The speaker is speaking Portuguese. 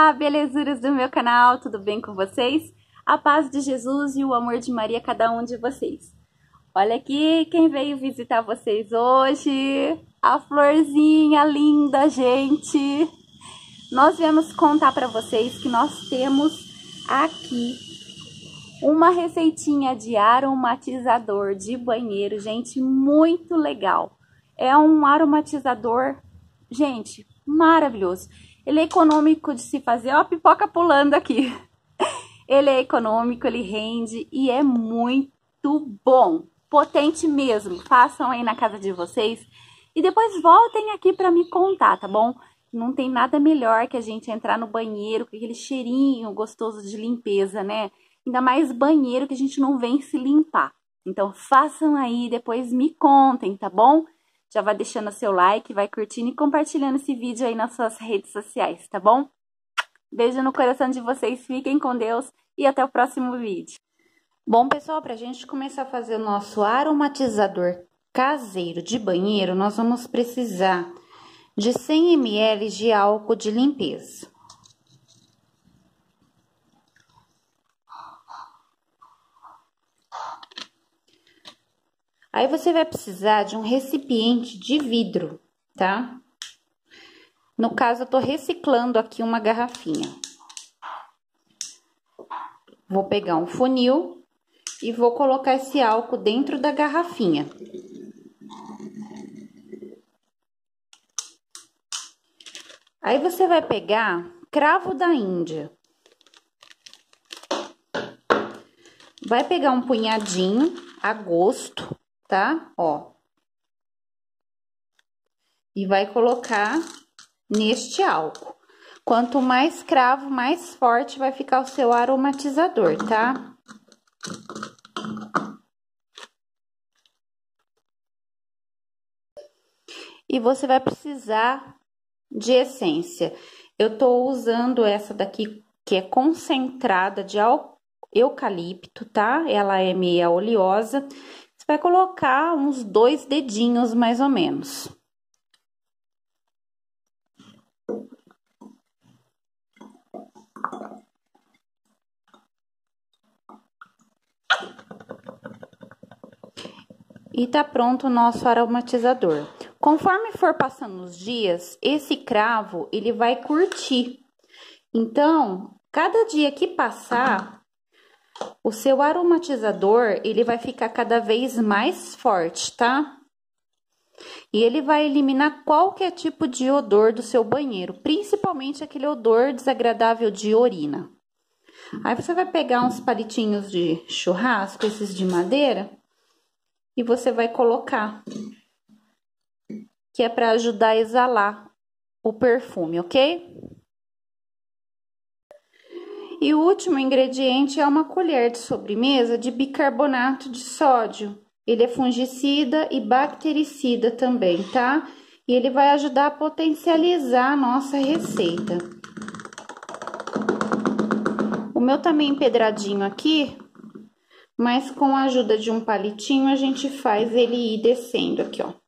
Olá, belezuras do meu canal, tudo bem com vocês? A paz de Jesus e o amor de Maria a cada um de vocês. Olha aqui quem veio visitar vocês hoje, a Florzinha linda, gente. Nós viemos contar para vocês que nós temos aqui uma receitinha de aromatizador de banheiro, gente, muito legal. É um aromatizador, gente, maravilhoso. Ele é econômico de se fazer, ó, a pipoca pulando aqui. Ele é econômico, ele rende e é muito bom. Potente mesmo. Façam aí na casa de vocês e depois voltem aqui para me contar, tá bom? Não tem nada melhor que a gente entrar no banheiro com aquele cheirinho gostoso de limpeza, né? Ainda mais banheiro que a gente não vem se limpar. Então façam aí e depois me contem, tá bom? Já vai deixando seu like, vai curtindo e compartilhando esse vídeo aí nas suas redes sociais, tá bom? Beijo no coração de vocês, fiquem com Deus e até o próximo vídeo. Bom, pessoal, pra gente começar a fazer o nosso aromatizador caseiro de banheiro, nós vamos precisar de 100 ml de álcool de limpeza. Aí você vai precisar de um recipiente de vidro, tá? No caso, eu tô reciclando aqui uma garrafinha. Vou pegar um funil e vou colocar esse álcool dentro da garrafinha. Aí você vai pegar cravo da Índia. Vai pegar um punhadinho a gosto, tá? Ó. E vai colocar neste álcool. Quanto mais cravo, mais forte vai ficar o seu aromatizador, tá? E você vai precisar de essência. Eu tô usando essa daqui, que é concentrada de eucalipto, tá? Ela é meia oleosa. Você vai colocar uns 2 dedinhos, mais ou menos. E tá pronto o nosso aromatizador. Conforme for passando os dias, esse cravo, ele vai curtir. Então, cada dia que passar, o seu aromatizador, ele vai ficar cada vez mais forte, tá? E ele vai eliminar qualquer tipo de odor do seu banheiro, principalmente aquele odor desagradável de urina. Aí você vai pegar uns palitinhos de churrasco, esses de madeira, e você vai colocar, que é para ajudar a exalar o perfume, ok? E o último ingrediente é uma colher de sobremesa de bicarbonato de sódio. Ele é fungicida e bactericida também, tá? E ele vai ajudar a potencializar a nossa receita. O meu tá meio empedradinho aqui, mas com a ajuda de um palitinho a gente faz ele ir descendo aqui, ó.